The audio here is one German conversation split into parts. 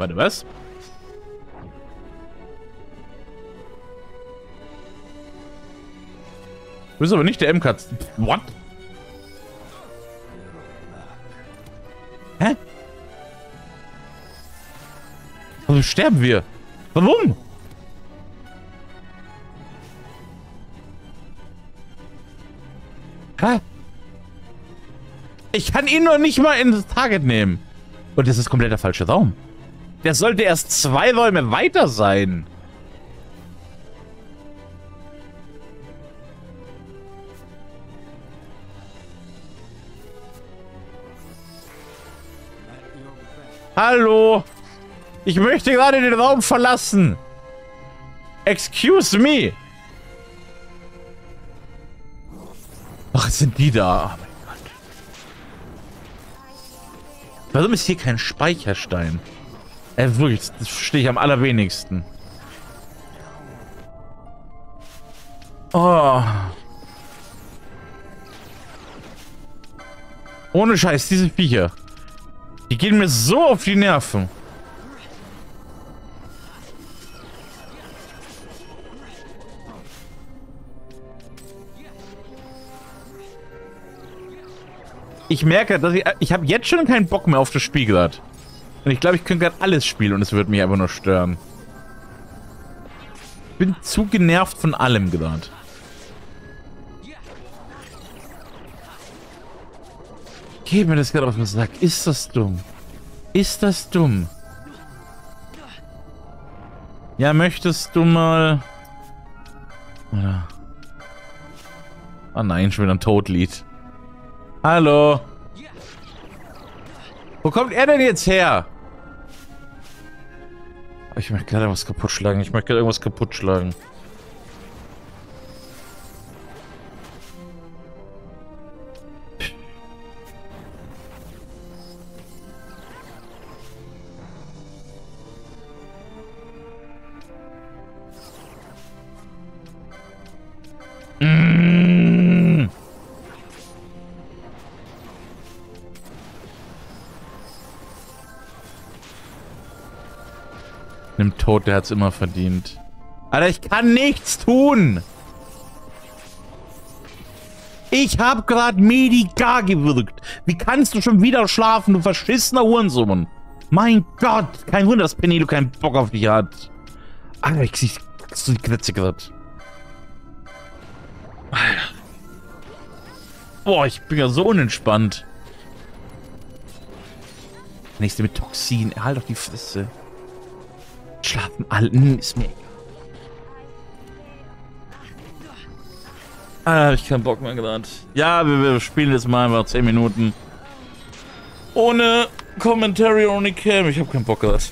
Warte, was? Du bist aber nicht der MK. What? Hä? Warum sterben wir? Warum? Hä? Ich kann ihn noch nicht mal ins Target nehmen. Und das ist komplett der falsche Raum. Der sollte erst 2 Räume weiter sein. Hallo? Ich möchte gerade den Raum verlassen. Excuse me. Ach, jetzt sind die da. Oh mein Gott. Warum ist hier kein Speicherstein? Wirklich, das verstehe ich am allerwenigsten. Oh. Ohne Scheiß, diese Viecher. Die gehen mir so auf die Nerven. Ich merke, dass ich habe jetzt schon keinen Bock mehr auf das Spiel gerade. Und ich glaube, ich könnte gerade alles spielen und es würde mich einfach nur stören. Ich bin zu genervt von allem gerade. Geht mir das gerade auf den Sack. Ist das dumm? Ist das dumm? Ja, möchtest du mal... Oder... Oh nein, schon wieder ein Todlied. Hallo? Wo kommt er denn jetzt her? Ich möchte gerade irgendwas kaputt schlagen. Ich möchte gerade irgendwas kaputt schlagen. Nimm Tod, der hat's immer verdient. Alter, ich kann nichts tun! Ich hab grad Medigar gewirkt. Wie kannst du schon wieder schlafen, du verschissener Hurensohn? Mein Gott, kein Wunder, dass Penelo keinen Bock auf dich hat. Alter, ich zieh so die Kletze grad. Alter. Boah, ich bin ja so unentspannt. Nächste mit Toxin. Halt doch die Fresse. Schlafen alten ist mir egal. Ah, hab ich keinen Bock mehr gerade. Ja, wir spielen jetzt mal einfach 10 Minuten. Ohne Commentary, ohne Cam. Ich hab keinen Bock gerade.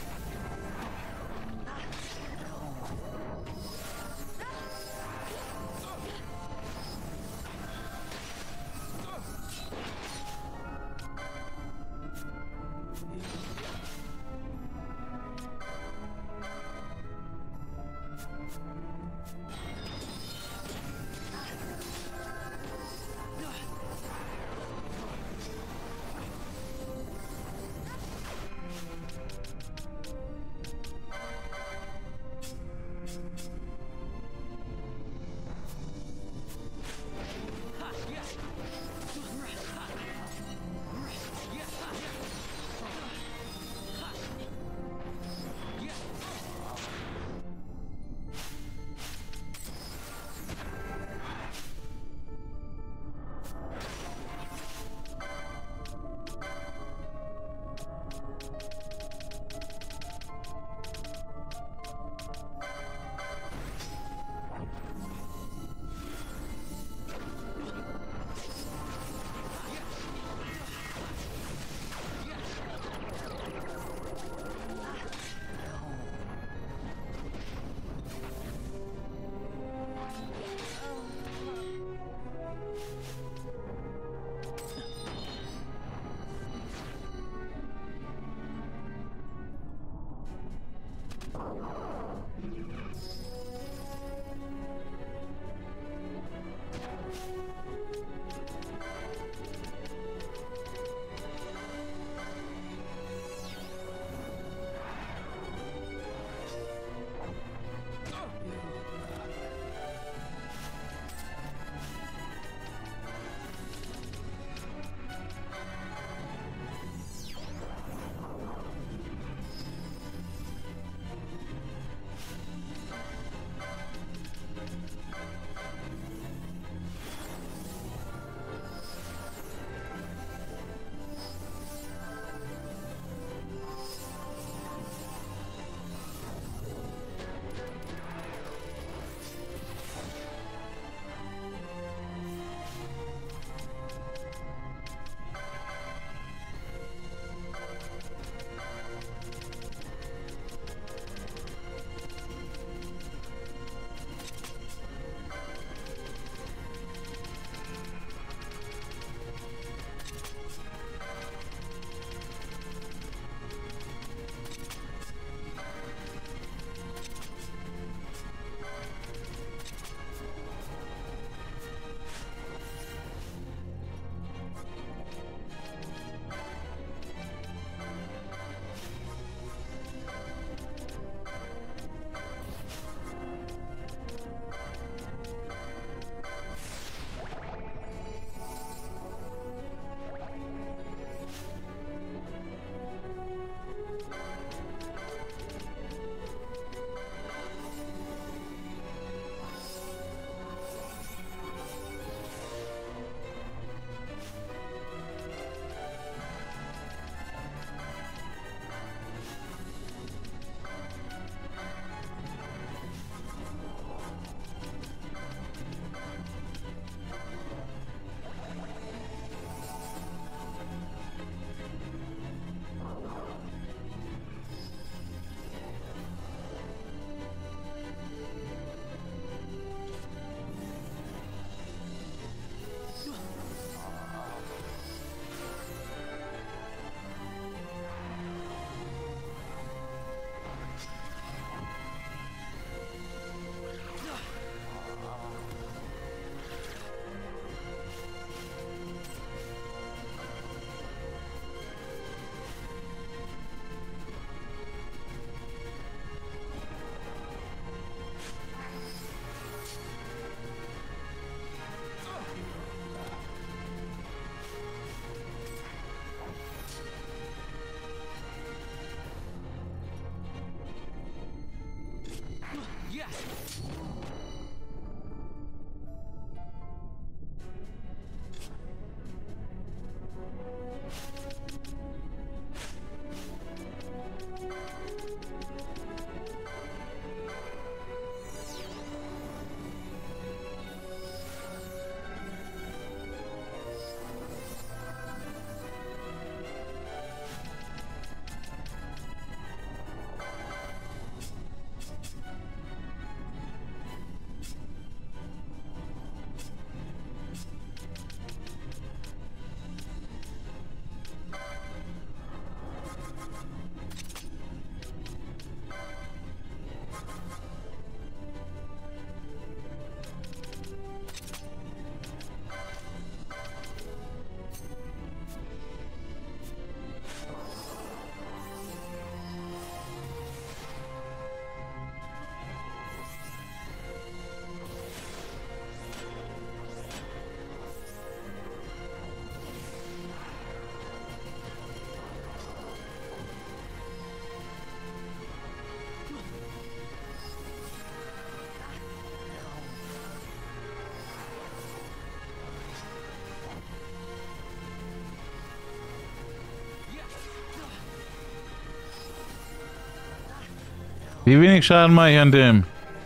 Wie wenig Schaden mache ich an dem?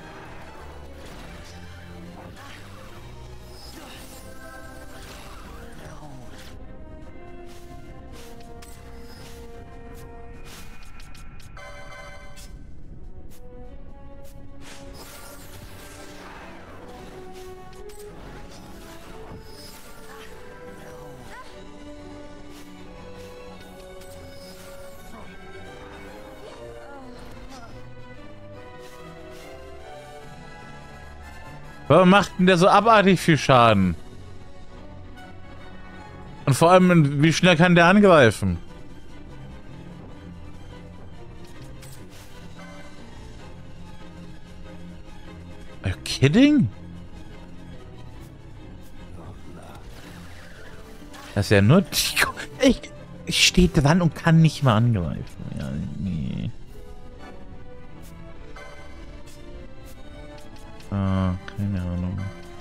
Warum macht denn der so abartig viel Schaden? Und vor allem, wie schnell kann der angreifen? Are you kidding? Das ist ja nur... Ich stehe dran und kann nicht mal angreifen. Ja, nee. Ah, keine Ahnung.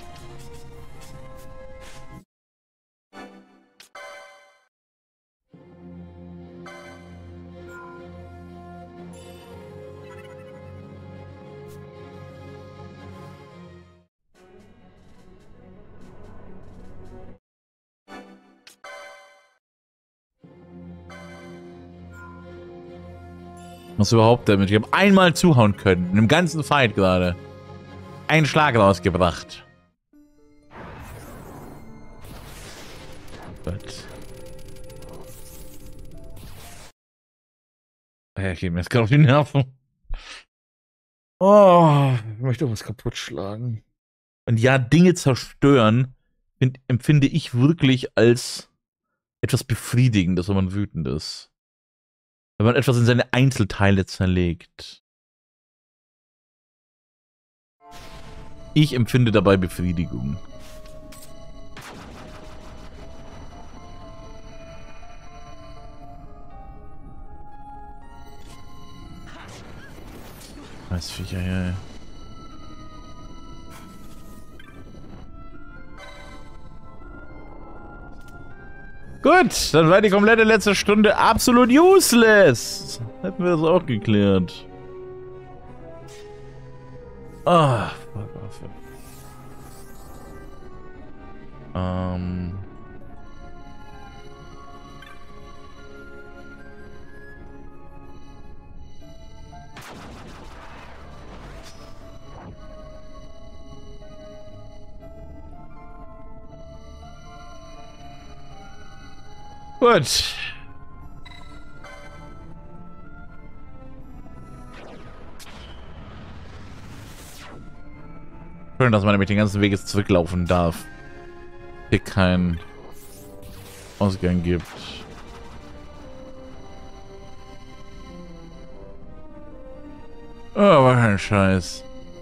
Was überhaupt damit? Ich habe einmal zuhauen können. In dem ganzen Fight gerade. Einen Schlag rausgebracht. Gott. Ja, ich gehe mir jetzt gerade auf die Nerven. Oh, ich möchte was kaputt schlagen. Und ja, Dinge zerstören empfinde ich wirklich als etwas Befriedigendes, wenn man wütend ist. Wenn man etwas in seine Einzelteile zerlegt. Ich empfinde dabei Befriedigung. Was Viecher, ja. Gut, dann war die komplette letzte Stunde absolut useless. Hätten wir das auch geklärt. Ah, fuck off. Gut. Schön, dass man nämlich den ganzen Weg jetzt zurücklaufen darf. Hier keinen Ausgang gibt. Oh, was ein Scheiß.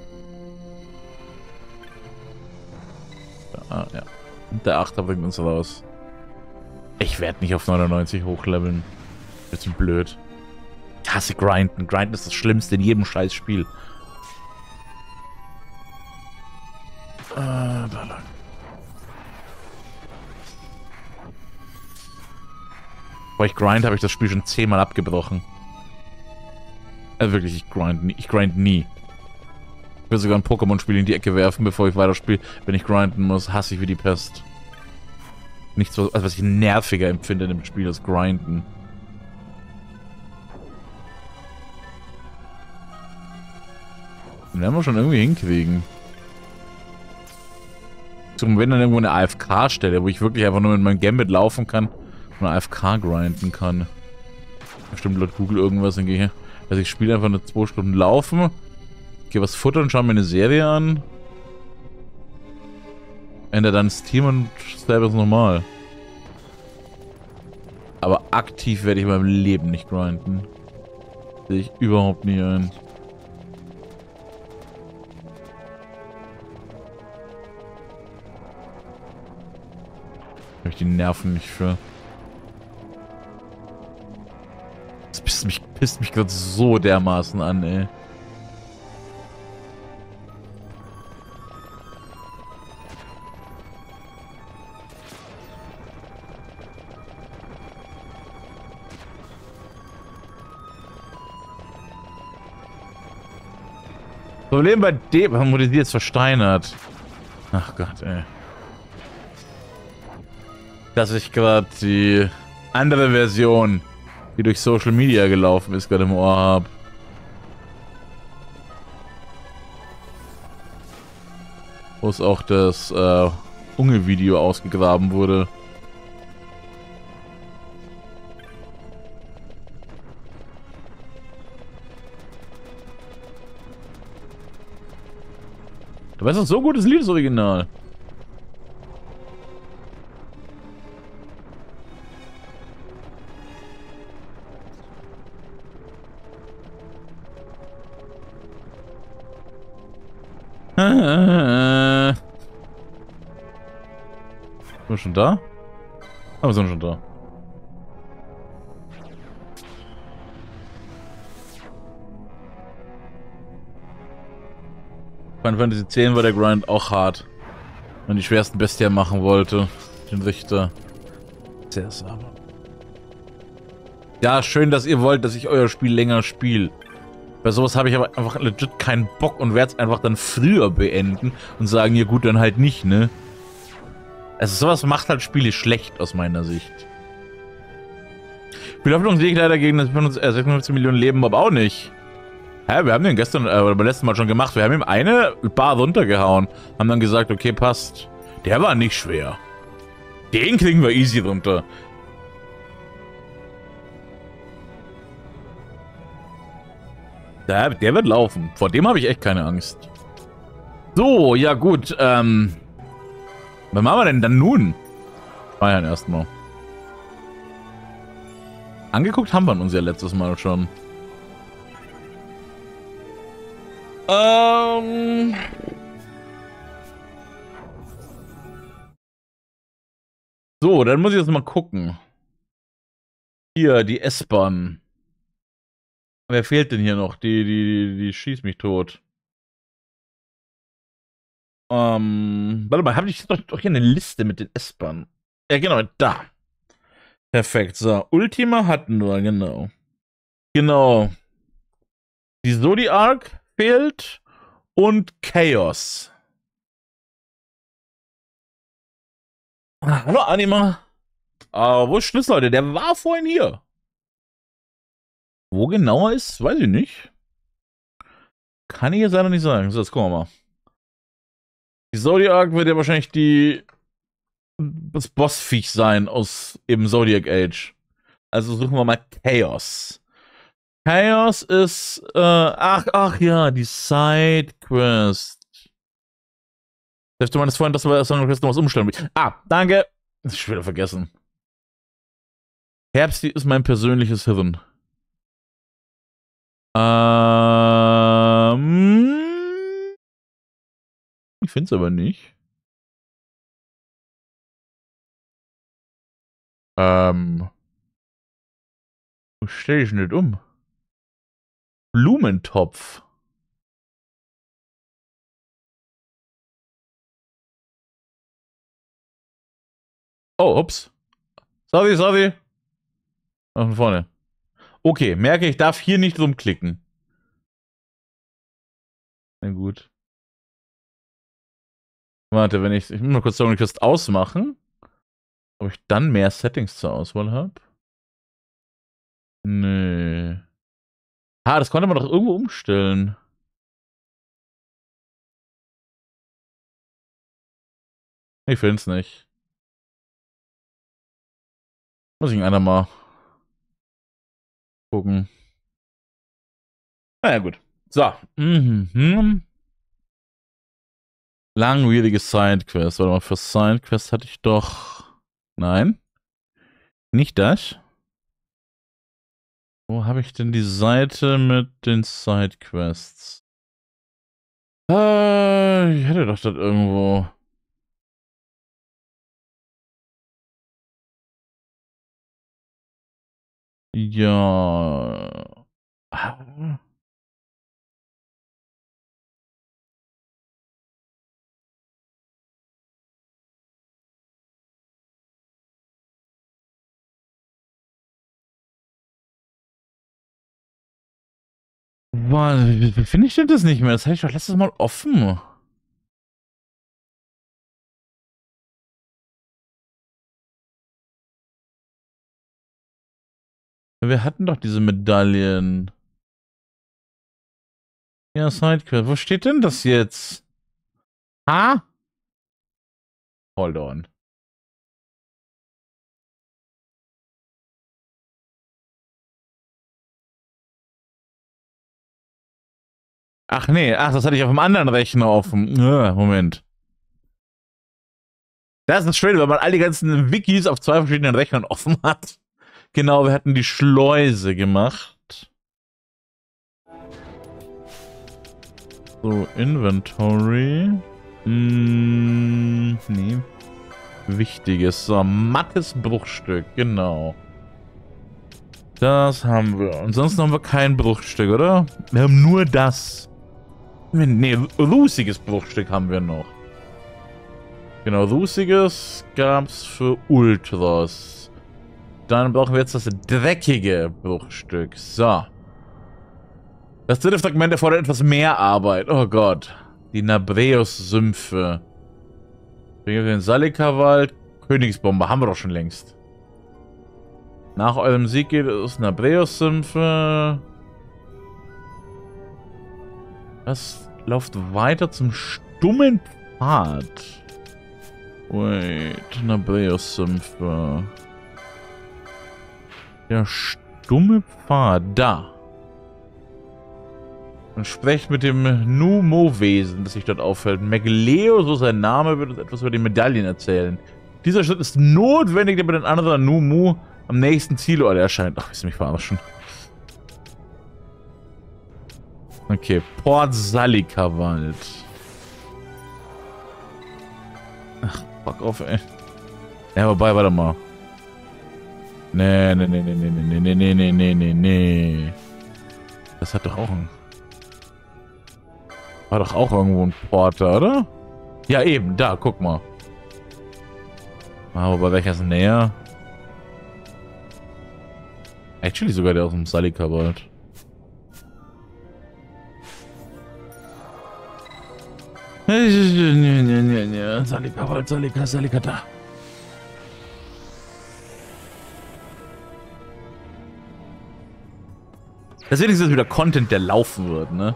Ah, ja. Und der 8er bringt uns raus. Ich werde nicht auf 99 hochleveln. Bisschen blöd. Ich hasse Grinden. Grinden ist das Schlimmste in jedem Scheißspiel. Weil ich grind, habe ich das Spiel schon 10-mal abgebrochen. Wirklich, ich grind nie. Ich will sogar ein Pokémon-Spiel in die Ecke werfen, bevor ich weiterspiele. Wenn ich grinden muss, hasse ich wie die Pest. Nichts, was ich nerviger empfinde in dem Spiel, als grinden. Den werden wir schon irgendwie hinkriegen. So, wenn dann irgendwo eine AFK-Stelle, wo ich wirklich einfach nur mit meinem Gambit laufen kann und AFK grinden kann. Bestimmt laut Google irgendwas, dann gehe ich. Also ich spiele einfach nur 2 Stunden laufen, gehe was futtern, schaue mir eine Serie an. Ändere dann Steam und selber ist normal. Aber aktiv werde ich in meinem Leben nicht grinden. Sehe ich überhaupt nie ein. Habe ich die Nerven nicht für. Das pisst mich gerade so dermaßen an, ey. Problem bei dem, warum wurde die jetzt versteinert? Ach Gott, ey. Dass ich gerade die andere Version, die durch Social Media gelaufen ist, gerade im Ohr habe. Wo es auch das Unge-Video ausgegraben wurde. Du weißt doch, so gutes Lied, das Original. Sind wir schon da? Aber wir sind schon da. Final Fantasy X war der Grind auch hart. Wenn die schwersten Bestien machen wollte. Den Richter. Sehr sauber. Ja, schön, dass ihr wollt, dass ich euer Spiel länger spiele. Bei sowas habe ich aber einfach legit keinen Bock und werde es einfach dann früher beenden und sagen, ja gut, dann halt nicht, ne? Also sowas macht halt Spiele schlecht aus meiner Sicht. Viel Hoffnung sehe ich leider gegen das 56 Millionen Leben, aber auch nicht. Hä, wir haben den gestern, oder beim letzten Mal schon gemacht. Wir haben ihm eine Bar runtergehauen. Haben dann gesagt, okay, passt. Der war nicht schwer. Den kriegen wir easy runter. Der wird laufen. Vor dem habe ich echt keine Angst. So, ja gut. Was machen wir denn dann nun? Feiern erstmal. Angeguckt haben wir uns ja letztes Mal schon. So, dann muss ich jetzt mal gucken. Hier, die S-Bahn. Wer fehlt denn hier noch? Die schießt mich tot. Warte mal, habe ich doch hier eine Liste mit den S-Bahnen? Ja, genau, da. Perfekt, so. Ultima hatten wir, genau. Genau. Die Zodiac fehlt und Chaos. Hallo, Anima. Wo ist Schlüssel heute? Der war vorhin hier. Wo genau er ist, weiß ich nicht. Kann ich jetzt leider nicht sagen. So, jetzt gucken wir mal. Die Zodiac wird ja wahrscheinlich das Bossviech sein aus eben Zodiac Age. Also suchen wir mal Chaos. Chaos ist, ach ja, die Sidequest. Du meinst vorhin, dass wir erst noch was umstellen. Ah, danke. Das ist schon wieder vergessen. Herbsti ist mein persönliches Hirn. Ich finde es aber nicht. Wo stelle ich denn das um? Blumentopf. Oh, ups. Sorry. Von vorne. Okay, merke, ich darf hier nicht rumklicken. Na gut. Warte, wenn ich muss mal kurz sagen, ich das ausmachen. Ob ich dann mehr Settings zur Auswahl habe? Nö. Ah, das konnte man doch irgendwo umstellen. Ich finde es nicht. Muss ich einer mal gucken. Naja, gut. So. Langwierige Sidequest. Warte mal, für Sidequest hatte ich doch... Nein. Nicht das. Wo habe ich denn die Seite mit den Sidequests? Ich hätte doch das irgendwo. Ja. Wie finde ich denn das nicht mehr? Das hatte ich doch letztes Mal offen. Wir hatten doch diese Medaillen. Ja, Sidequest. Wo steht denn das jetzt? Ah? Hold on. Ach nee, ach, das hatte ich auf einem anderen Rechner offen. Moment. Das ist schön, wenn man all die ganzen Wikis auf 2 verschiedenen Rechnern offen hat. Genau, wir hatten die Schleuse gemacht. So, Inventory. Nee. Wichtiges. So, mattes Bruchstück, genau. Das haben wir. Ansonsten haben wir kein Bruchstück, oder? Wir haben nur das. Nee, rußiges Bruchstück haben wir noch. Genau, rußiges gab's für Ultras. Dann brauchen wir jetzt das dreckige Bruchstück. So. Das dritte Fragment erfordert etwas mehr Arbeit. Oh Gott. Die Nabreus-Sümpfe. Den Salika-Wald. Königsbombe. Haben wir doch schon längst. Nach eurem Sieg geht es Nabreus-Sümpfe. Das läuft weiter zum stummen Pfad. Wait. Nabreus-Sümpfe. Der stumme Pfad. Da. Und sprecht mit dem Numo-Wesen, das sich dort auffällt. Megleo, so sein Name, wird uns etwas über die Medaillen erzählen. Dieser Schritt ist notwendig, damit ein anderer Numu am nächsten Zielort erscheint. Ach, willst du mich verarschen? Okay, Port Salika-Wald. Ach, fuck off, ey. Ja, wobei, warte mal. Nee. Das hat doch auch ein... War doch auch irgendwo ein Porter, oder? Ja, eben, da, guck mal. Aber bei welcher ist näher? Actually sogar der aus dem Salika-Wald. Salika-Wald, Salika, da. Das ist wenigstens wieder Content, der laufen wird, ne?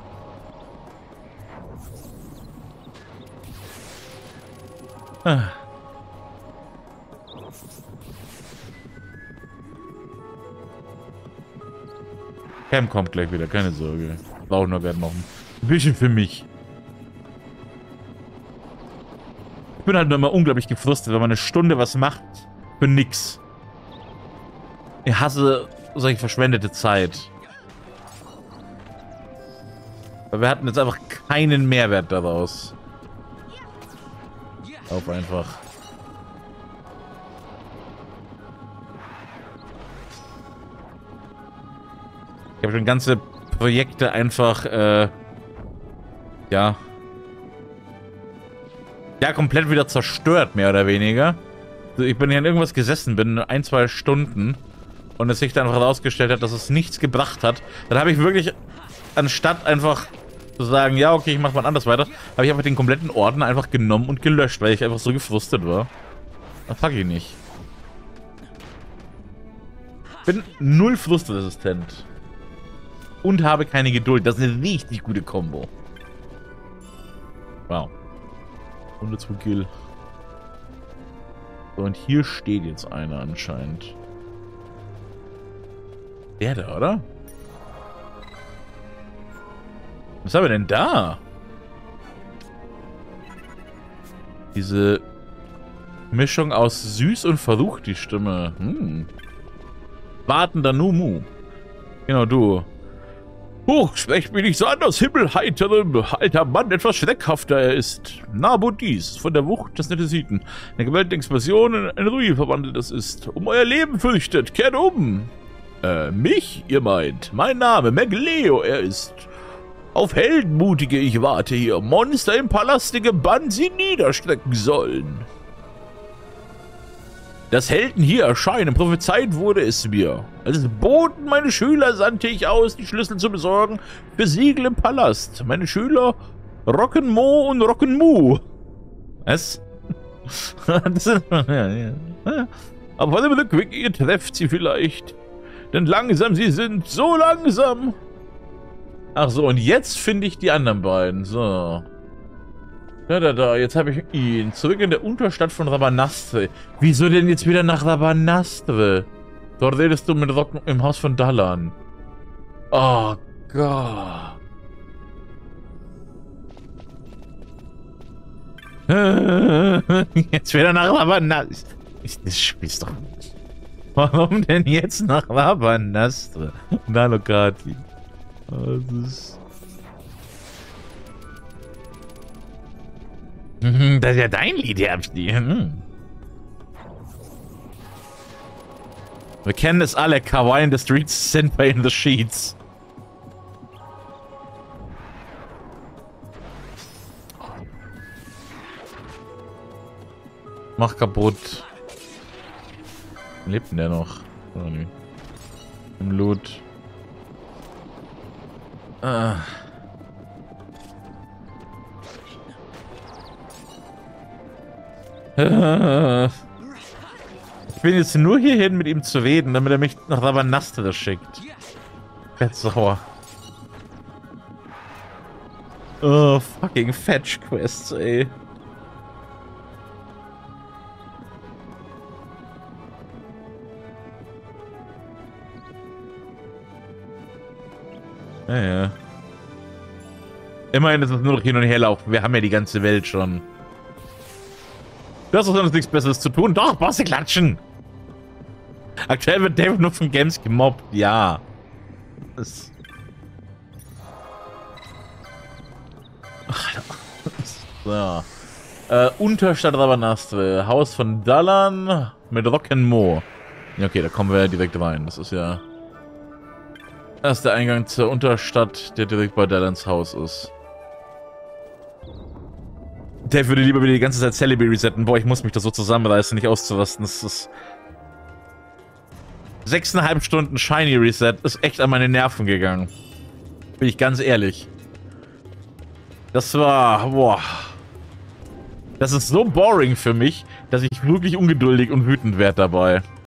Cam kommt gleich wieder, keine Sorge. Brauche nur gerade noch ein bisschen für mich. Ich bin halt nur immer unglaublich gefrustet, wenn man eine Stunde was macht für nix. Ich hasse solche verschwendete Zeit. Weil wir hatten jetzt einfach keinen Mehrwert daraus. Auf einfach. Ich habe schon ganze Projekte einfach, ja, komplett wieder zerstört, mehr oder weniger. Also ich bin hier an irgendwas gesessen, bin 1, 2 Stunden und es sich dann herausgestellt hat, dass es nichts gebracht hat, dann habe ich wirklich, anstatt einfach zu sagen, ja, okay, ich mach mal anders weiter, habe ich einfach den kompletten Ordner einfach genommen und gelöscht, weil ich einfach so gefrustet war. Das fuck ich nicht. Bin null frustresistent. Und habe keine Geduld. Das ist eine richtig gute Kombo. Wow. 102 Kill. So, und hier steht jetzt einer anscheinend. Der da, oder? Was haben wir denn da? Diese Mischung aus süß und verrucht, die Stimme. Wartender Numu. Genau, du. Sprecht mich nicht so an aus himmelheiterem alter Mann, etwas schreckhafter er ist. Nabudis, von der Wucht des Nettesiten. Eine gewaltige Explosion in eine Ruine verwandelt es ist. Um euer Leben fürchtet, kehrt um. Mich, ihr meint? Mein Name, Megleo, er ist. Auf Heldenmutige ich warte hier. Monster im Palast, die gebannt sie niederstrecken sollen. Dass Helden hier erscheinen, prophezeit wurde es mir. Als Boten meine Schüler sandte ich aus, die Schlüssel zu besorgen für Siegel im Palast. Meine Schüler Rock'n'Mo und Rock'n'Mu. Was? Auf allem Rückweg, ihr trefft sie vielleicht. Denn langsam, sie sind so langsam. Ach so, und jetzt finde ich die anderen beiden. So. Da, jetzt habe ich ihn. Zurück in der Unterstadt von Rabanastre. Wieso denn jetzt wieder nach Rabanastre? Dort redest du mit Rock im Haus von Dallan. Oh Gott. Jetzt wieder nach Rabanastre. Das spielst doch nicht. Warum denn jetzt nach Rabanastre? Nalokati. Das ist... Das ist ja dein Lied, ihr Abstieg. Wir kennen es alle. Kawaii in the streets, Senpai in the sheets. Mach kaputt. Lebt denn der noch? Oh, nee. Im Loot. Ich bin jetzt nur hierhin, mit ihm zu reden, damit er mich nach Rabanastre schickt. Fett sauer. Oh, fucking Fetch Quests, ey. Ja. Immerhin ist es nur noch hin und her laufen. Wir haben ja die ganze Welt schon. Du hast doch sonst nichts Besseres zu tun. Doch, Bosse klatschen! Aktuell wird David nur von Games gemobbt. Ja. Das... So. Unterstadt Rabanastre. Haus von Dallan mit Rock'n'Mo. Ja, okay, da kommen wir ja direkt rein. Das ist ja... Das ist der Eingang zur Unterstadt, der direkt bei Dallans Haus ist. Der würde lieber wieder die ganze Zeit Celebi resetten. Boah, ich muss mich da so zusammenreißen, nicht auszurasten. Das ist... 6,5 Stunden Shiny Reset ist echt an meine Nerven gegangen. Bin ich ganz ehrlich. Das war... Boah. Das ist so boring für mich, dass ich wirklich ungeduldig und wütend werde dabei.